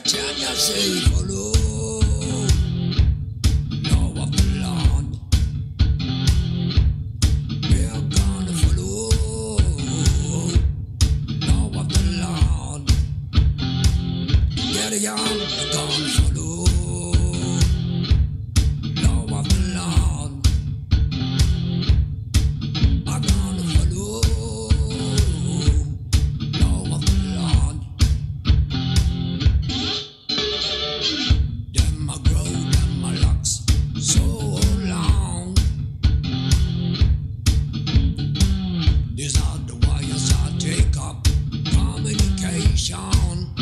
Can you see follow? Law of the land. We're gonna follow. Law of the land. Get young, we're gonna follow. Law of the land. I'm gonna follow. Law of the land. Them I grow, them I locks so long. These are the wires I take up communication.